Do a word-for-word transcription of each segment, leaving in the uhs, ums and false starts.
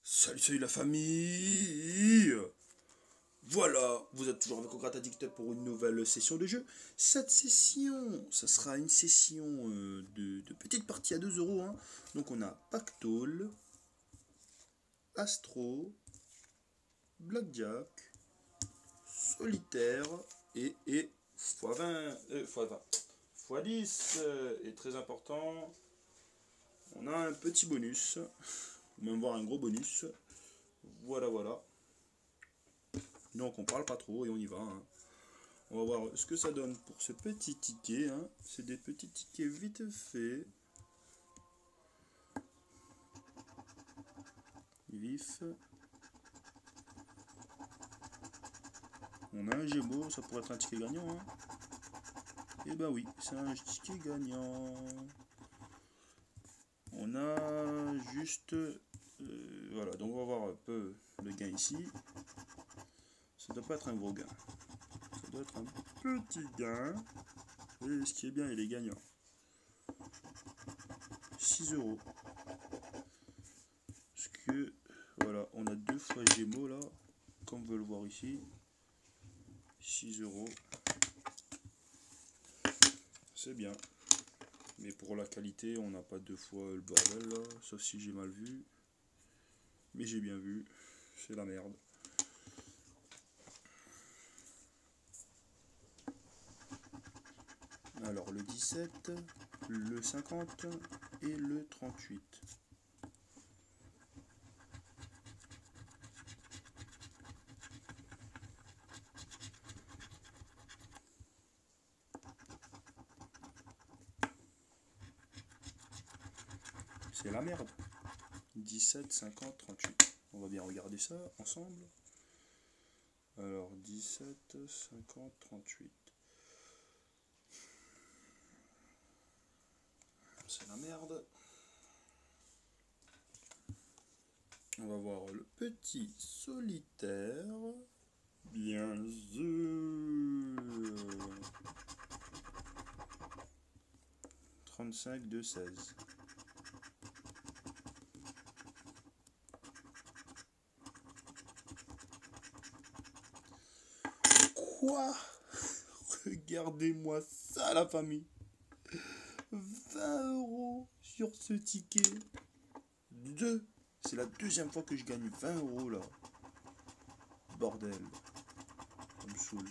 Salut, salut la famille. Voilà, vous êtes toujours avec Ograta Addict pour une nouvelle session de jeu. Cette session, ça sera une session euh, de, de petite partie à deux euros. Hein. Donc on a Pactole, Astro, Blackjack, Solitaire et, et fois vingt, euh, fois vingt, fois dix. Euh, et très important, on a un petit bonus, ou même voir un gros bonus. Voilà, voilà. Donc on parle pas trop et on y va. Hein. On va voir ce que ça donne pour ce petit ticket. Hein. C'est des petits tickets vite faits. Vif. On a un Gémeaux, ça pourrait être un ticket gagnant. Hein. Et ben oui, c'est un ticket gagnant. On a juste... Euh, voilà, donc on va voir un peu le gain ici. Ça doit pas être un gros gain. Ça doit être un petit gain. Et ce qui est bien, il est gagnant. six euros. Parce que, voilà, on a deux fois Gémeaux là, comme on veut le voir ici. six euros. C'est bien. Mais pour la qualité, on n'a pas deux fois le bordel là, sauf si j'ai mal vu. Mais j'ai bien vu. C'est la merde. Alors le dix-sept, le cinquante et le trente-huit. C'est la merde. dix-sept, cinquante, trente-huit. On va bien regarder ça ensemble. Alors dix-sept, cinquante, trente-huit. C'est la merde. On va voir le petit solitaire. Bien sûr. trente-cinq, deux, seize. Quoi? Regardez-moi ça, la famille. vingt euros sur ce ticket. Deux. C'est la deuxième fois que je gagne vingt euros là. Bordel. Ça me saoule.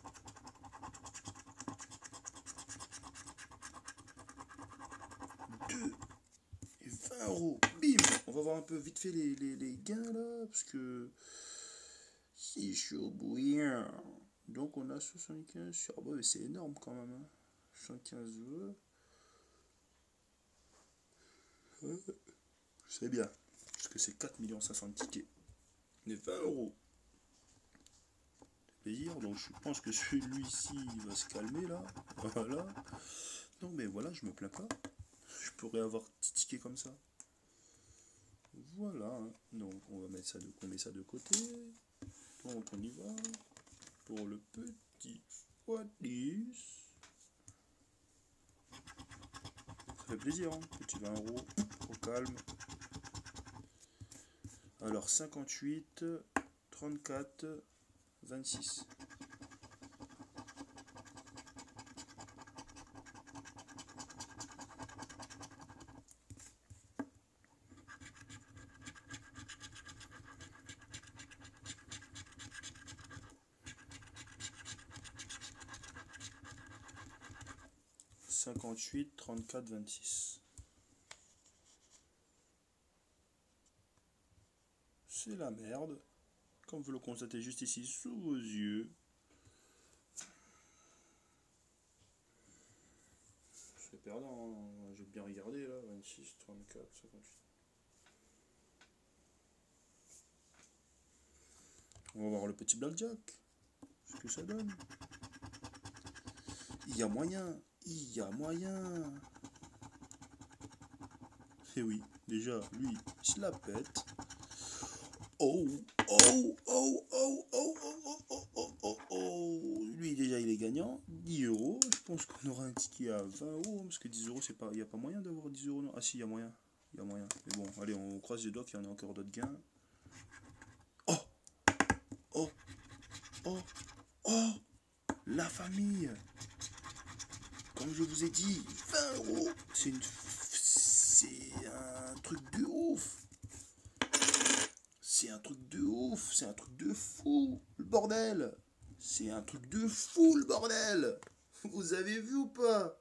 deux et vingt euros. Bim. On va voir un peu vite fait les, les, les gains là. Parce que c'est chaud bouillant. Donc on a soixante-quinze sur... Bah, c'est énorme quand même. Hein. soixante-quinze euros. C'est bien. Parce que c'est quatre millions cinq cents de tickets. Mais vingt euros. Plaisir. Donc je pense que celui-ci va se calmer là. Voilà. Donc mais voilà, je me plains pas. Je pourrais avoir petit ticket comme ça. Voilà. Hein. Donc on va mettre ça de, on met ça de côté. Donc on y va. Pour le petit fois dix. Ça fait plaisir, hein. Petit vingt euros. Au calme. Alors cinquante-huit, trente-quatre, vingt-six. cinquante-huit, trente-quatre, vingt-six. C'est la merde. Comme vous le constatez juste ici sous vos yeux. C'est perdant, hein. J'ai bien regardé là. vingt-six, trente-quatre, cinquante-huit. On va voir le petit blackjack. Ce que ça donne. Il y a moyen. Il y a moyen. Et oui, déjà, lui, il se la pète. Oh, oh, oh, oh, oh, oh, oh, oh, oh, oh. Lui, déjà, il est gagnant. dix euros. Je pense qu'on aura un ticket à vingt euros. Parce que dix euros, c'est pas. Il n'y a pas moyen d'avoir dix euros. Non. Ah, si, il y a moyen. Il y a moyen. Mais bon, allez, on croise les doigts qu'il y en a encore d'autres gains. oh, oh, la famille. Comme je vous ai dit, vingt euros. C'est une... C'est un truc de ouf. C'est un truc de ouf. C'est un truc de fou. Le bordel. C'est un truc de fou, le bordel. Vous avez vu ou pas?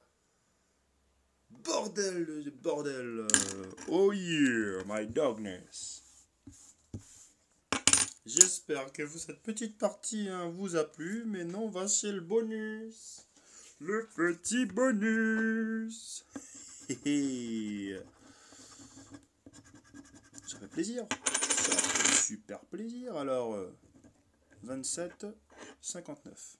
Bordel, bordel. Oh yeah, my darkness. J'espère que cette petite partie hein, vous a plu. Mais non, voici le bonus. Le petit bonus. Ça fait plaisir. Ça fait super plaisir. Alors, euh, vingt-sept cinquante-neuf.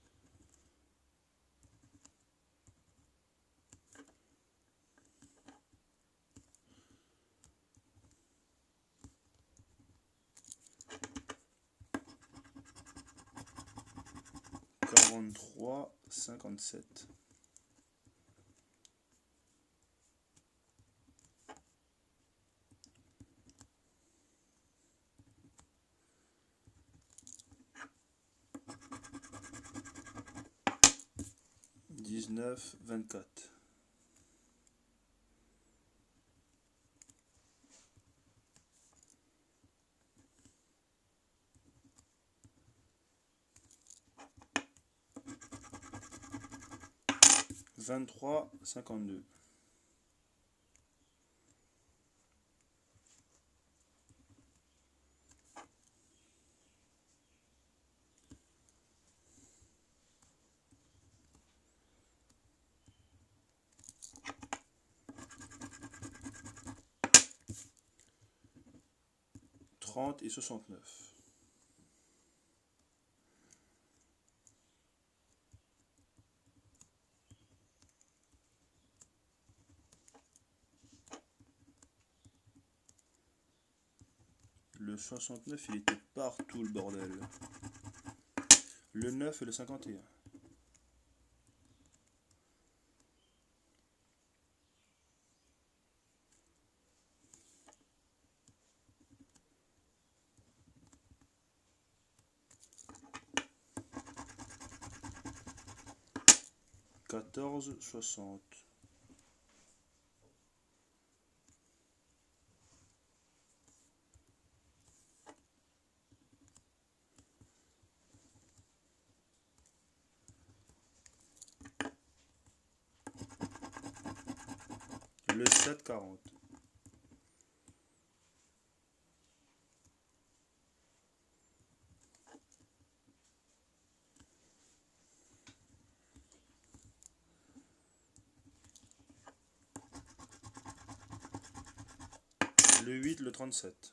quarante-trois cinquante-sept. dix-neuf vingt-quatre. vingt-trois cinquante-deux. trente et soixante-neuf. Le soixante-neuf, il était partout le bordel. Le neuf et le cinquante et un. quatorze soixante. Le sept quarante. Le huit, le trente-sept.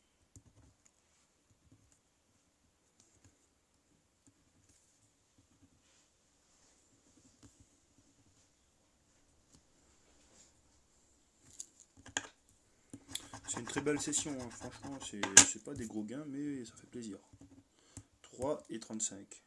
C'est une très belle session, hein. Franchement, c'est pas des gros gains, mais ça fait plaisir. trois et trente-cinq.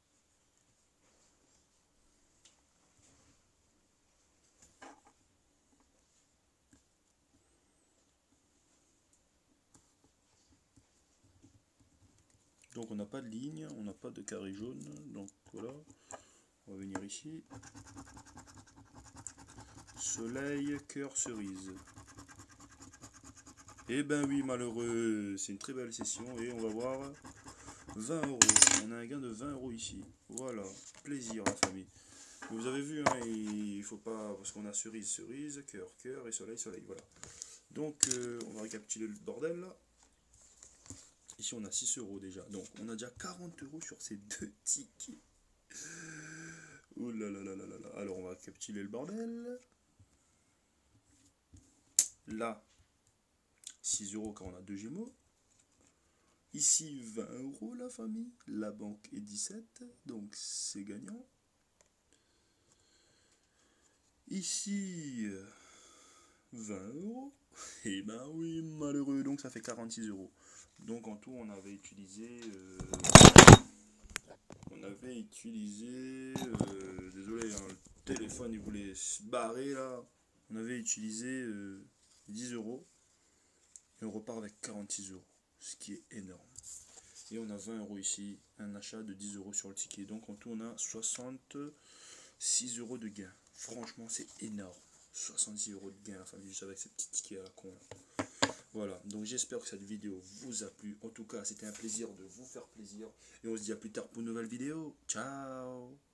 Donc on n'a pas de ligne, on n'a pas de carré jaune, donc voilà. On va venir ici. Soleil, cœur, cerise. Eh ben oui, malheureux, c'est une très belle session et on va voir vingt euros. On a un gain de vingt euros ici. Voilà, plaisir la famille. Vous avez vu, hein, il faut pas, parce qu'on a cerise, cerise, cœur, cœur et soleil, soleil, voilà. Donc euh, on va récapituler le bordel là. Ici on a six euros déjà, donc on a déjà quarante euros sur ces deux tickets. Ouh là là là là là là. Alors on va récapituler le bordel. Là, six euros quand on a deux gémeaux. Ici vingt euros la famille. La banque est dix-sept, donc c'est gagnant. Ici vingt euros. Et ben oui, malheureux, donc ça fait quarante-six euros. Donc en tout on avait utilisé euh, on avait utilisé euh, désolé hein, le téléphone il voulait se barrer là. On avait utilisé euh, dix euros et on repart avec quarante-six euros, ce qui est énorme. Et on a vingt euros ici, un achat de dix euros sur le ticket. Donc en tout, on a soixante-six euros de gain. Franchement, c'est énorme. soixante-six euros de gain, la famille, juste avec ces petits tickets à la con. Voilà, donc j'espère que cette vidéo vous a plu. En tout cas, c'était un plaisir de vous faire plaisir. Et on se dit à plus tard pour une nouvelle vidéo. Ciao!